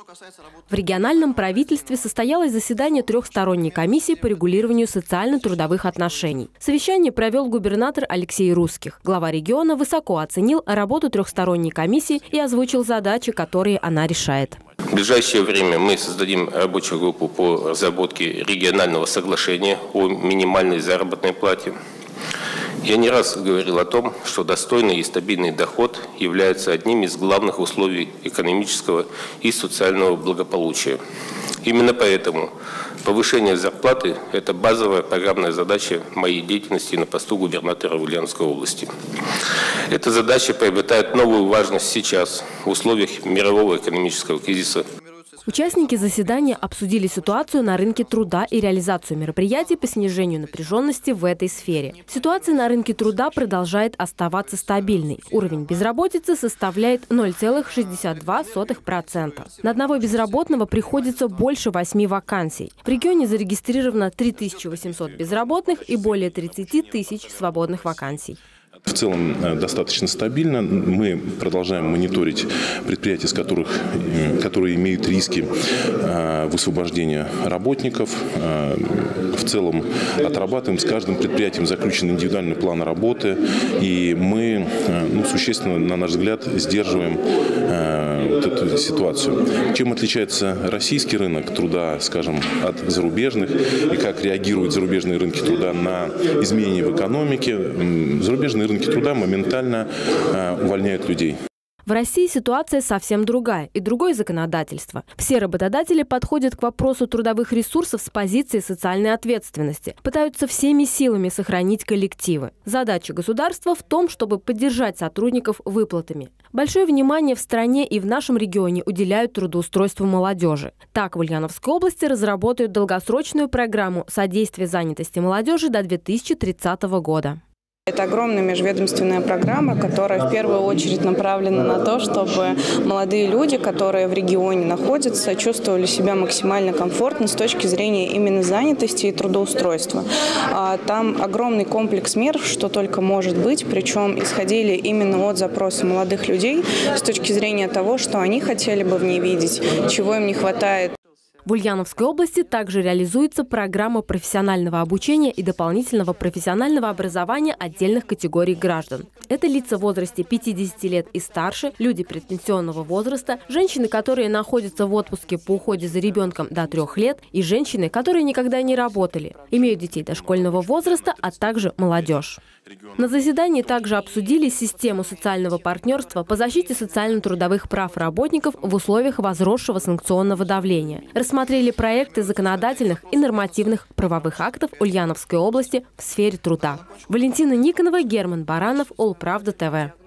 В региональном правительстве состоялось заседание трехсторонней комиссии по регулированию социально-трудовых отношений. Совещание провел губернатор Алексей Русских. Глава региона высоко оценил работу трехсторонней комиссии и озвучил задачи, которые она решает. В ближайшее время мы создадим рабочую группу по разработке регионального соглашения о минимальной заработной плате. Я не раз говорил о том, что достойный и стабильный доход является одним из главных условий экономического и социального благополучия. Именно поэтому повышение зарплаты – это базовая программная задача моей деятельности на посту губернатора Ульяновской области. Эта задача приобретает новую важность сейчас, в условиях мирового экономического кризиса. Участники заседания обсудили ситуацию на рынке труда и реализацию мероприятий по снижению напряженности в этой сфере. Ситуация на рынке труда продолжает оставаться стабильной. Уровень безработицы составляет 0,62%. На одного безработного приходится больше 8 вакансий. В регионе зарегистрировано 3800 безработных и более 30 тысяч свободных вакансий. В целом достаточно стабильно. Мы продолжаем мониторить предприятия, которые имеют риски высвобождения работников. В целом отрабатываем с каждым предприятием заключен индивидуальный план работы. И мы существенно, на наш взгляд, сдерживаем вот эту ситуацию. Чем отличается российский рынок труда, скажем, от зарубежных, и как реагируют зарубежные рынки труда на изменения в экономике? Зарубежные рынки труда моментально увольняют людей. В России ситуация совсем другая и другое законодательство. Все работодатели подходят к вопросу трудовых ресурсов с позиции социальной ответственности, пытаются всеми силами сохранить коллективы. Задача государства в том, чтобы поддержать сотрудников выплатами. Большое внимание в стране и в нашем регионе уделяют трудоустройству молодежи. Так, в Ульяновской области разработают долгосрочную программу содействия занятости молодежи до 2030 года. Это огромная межведомственная программа, которая в первую очередь направлена на то, чтобы молодые люди, которые в регионе находятся, чувствовали себя максимально комфортно с точки зрения именно занятости и трудоустройства. Там огромный комплекс мер, что только может быть, причем исходили именно от запроса молодых людей с точки зрения того, что они хотели бы в ней видеть, чего им не хватает. В Ульяновской области также реализуется программа профессионального обучения и дополнительного профессионального образования отдельных категорий граждан. Это лица в возрасте 50 лет и старше, люди предпенсионного возраста, женщины, которые находятся в отпуске по уходе за ребенком до 3 лет, и женщины, которые никогда не работали, имеют детей дошкольного возраста, а также молодежь. На заседании также обсудили систему социального партнерства по защите социально-трудовых прав работников в условиях возросшего санкционного давления. Рассмотрели проекты законодательных и нормативных правовых актов Ульяновской области в сфере труда. Валентина Никонова, Герман Баранов, Улправда ТВ.